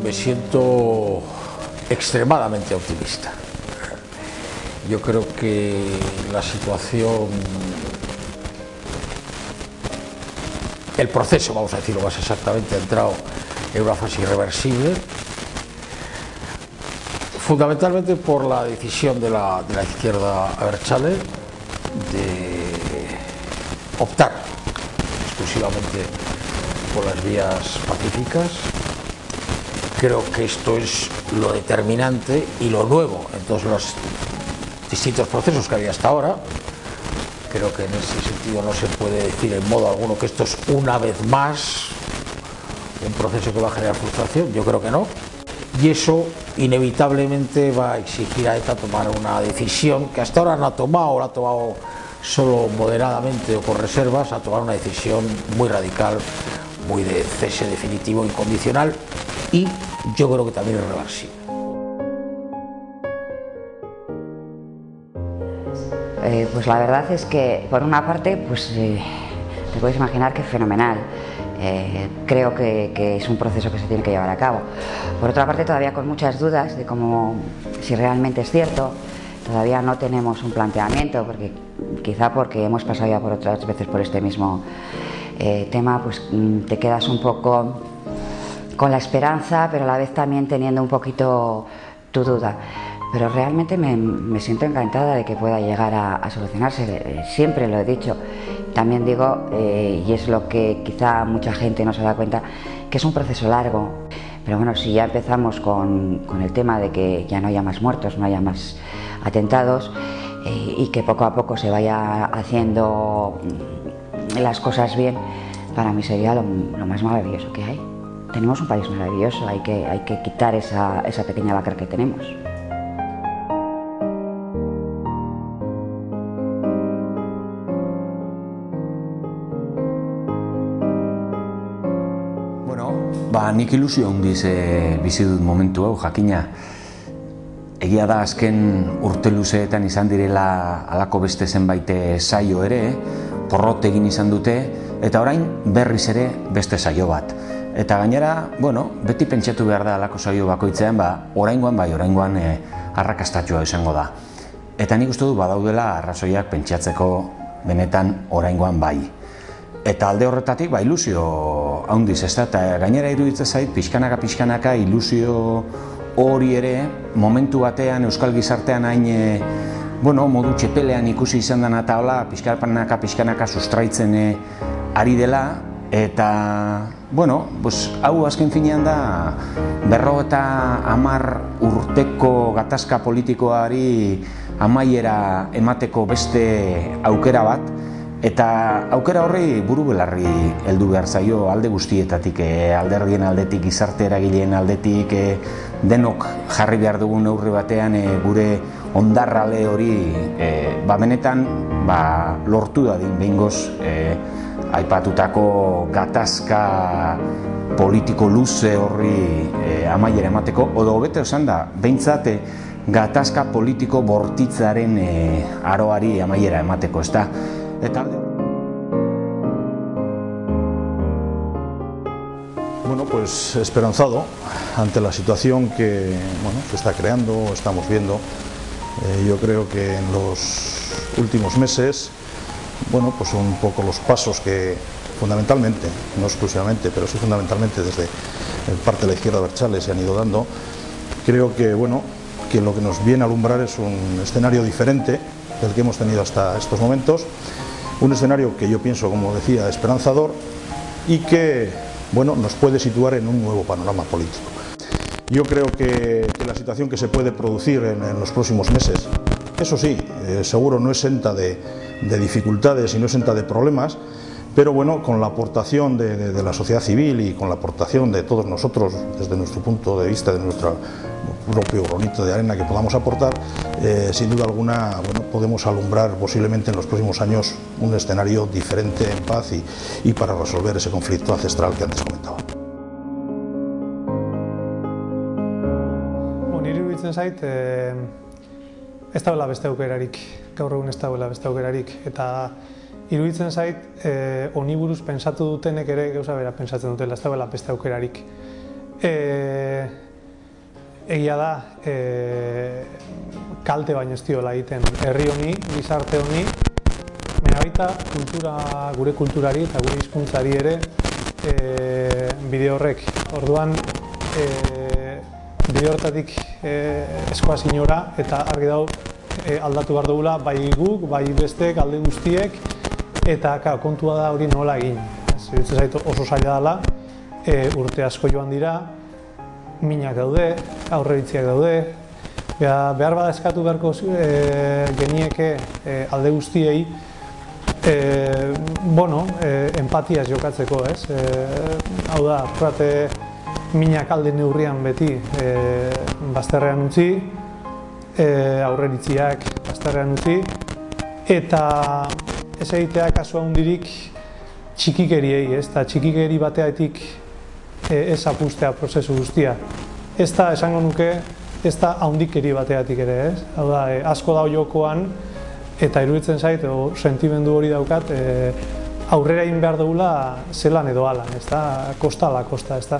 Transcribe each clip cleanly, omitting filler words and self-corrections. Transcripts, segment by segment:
me siento extremadamente optimista. Yo creo que la situación, el proceso, vamos a decirlo más exactamente, ha entrado en una fase irreversible, fundamentalmente por la decisión de la izquierda abertzale de optar exclusivamente por las vías pacíficas. Creo que esto es lo determinante y lo nuevo en todos los distintos procesos que había hasta ahora. Creo que en ese sentido no se puede decir en modo alguno que esto es una vez más un proceso que va a generar frustración. Yo creo que no. Y eso inevitablemente va a exigir a ETA tomar una decisión que hasta ahora no ha tomado, o la ha tomado solo moderadamente o con reservas, a tomar una decisión muy radical, muy de cese definitivo, incondicional, y yo creo que también irreversible. Pues la verdad es que, por una parte, pues te puedes imaginar que es fenomenal. Creo que es un proceso que se tiene que llevar a cabo. Por otra parte, todavía con muchas dudas de si realmente es cierto. Todavía no tenemos un planteamiento, porque hemos pasado ya por otras veces por este mismo tema, pues te quedas un poco con la esperanza, pero a la vez también teniendo un poquito tu duda. Pero realmente me siento encantada de que pueda llegar a solucionarse. Siempre lo he dicho. También digo, y es lo que quizá mucha gente no se da cuenta, que es un proceso largo. Pero bueno, si ya empezamos con el tema de que ya no haya más muertos, no haya más atentados, y que poco a poco se vaya haciendo las cosas bien, para mí sería lo más maravilloso que hay. Tenemos un país maravilloso, hay que quitar esa pequeña lacra que tenemos. Nik ilusio handiz bizi dut momentu hau, jakina. Egia da azken urte luzeetan izan direla halako beste zenbait saio ere, porrot egin izan dute, eta orain berriz ere beste saio bat. Eta gainera, beti pentsatu behar da halako saio bakoitzean, oraingoan arrakastatxoa izango da. Eta nik uste dut badaudela arrazoiak pentsatzeko benetan oraingoan bai. Eta alde horretatik ilusio handiz, eta gainera iruditzen zait pixkanaka ilusio hori ere momentu batean euskal gizartean hain modu txepelean ikusi izan dena eta hola pixkanaka sustraitzen ari dela, eta hau azken finean da 50 urteko gatazka politikoari amaiera emateko beste aukera bat. Eta aukera horri buru belarri heldu behar zaio alde guztietatik, alderdien aldetik, gizarte eragileen aldetik, denok jarri behar dugun neurri batean gure hondarrale hori benetan lortu dadin behingoz aipatutako gatazka politiko luze horri amaiera emateko, odo hobeto esan da, behintzat gatazka politiko bortitzaren aroari amaiera emateko, ezta? Pues esperanzado ante la situación que se está creando, estamos viendo. Yo creo que en los últimos meses, pues son un poco los pasos que fundamentalmente, no exclusivamente, pero sí fundamentalmente desde parte de la izquierda abertzale se han ido dando. Creo que que lo que nos viene a alumbrar es un escenario diferente del que hemos tenido hasta estos momentos, un escenario que yo pienso, como decía, esperanzador y que nos puede situar en un nuevo panorama político. Yo creo que la situación que se puede producir en los próximos meses, eso sí, seguro no exenta de dificultades y no exenta de problemas, pero con la aportación de la sociedad civil y con la aportación de todos nosotros, desde nuestro punto de vista, de nuestro propio granito de arena que podamos aportar, sin duda alguna podemos alumbrar posiblemente en los próximos años un escenario diferente, en paz y para resolver ese conflicto ancestral que antes comentaba. Niri iruditzen zait, ez dagoela beste aukerarik, gaur egun ez dagoela beste aukerarik, eta iruditzen zait, honi buruz pentsatu dutenek ere gauza bera pentsatzen dutela, ez dagoela beste aukerarik. Egia da, kalte baino ez diola egiten herri honi, gizarte honi, baina baita gure kulturari eta gure hizkuntzari ere bide horrek. Orduan, bide horretatik eskoaz inora eta argi dago aldatu behar dugula bai guk, bai bestek, alde guztiek, eta kontua da hori nola egin. Iruditzen zait oso zaila dela, urte asko joan dira, minak daude, aurreritziak daude, behar bada eskatu beharko genieke alde guztiei empatiaz jokatzeko, ez? Hau da, minak alde neurrian beti bazterrean utzi, aurreritziak bazterrean utzi, eta ez egitea kasu handirik txikikeriei, ez? Eta txikikeri bateatik ez apustea prozesu guztia. Ez da, esango nuke, ez da handikeri bateatik ere, ez? Hau da, asko da jokoan, eta iruditzen zait, sentimendu hori daukat, aurrera egin behar dugula zelan edo alan, ez da? Kosta ala kosta, ez da?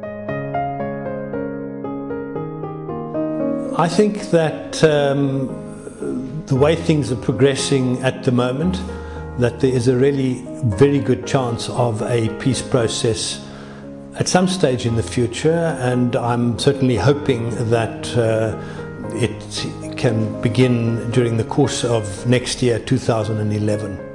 I think that the way things are progressing at the moment, that there is a really very good chance of a peace process at some stage in the future, and I'm certainly hoping that it can begin during the course of next year, 2011.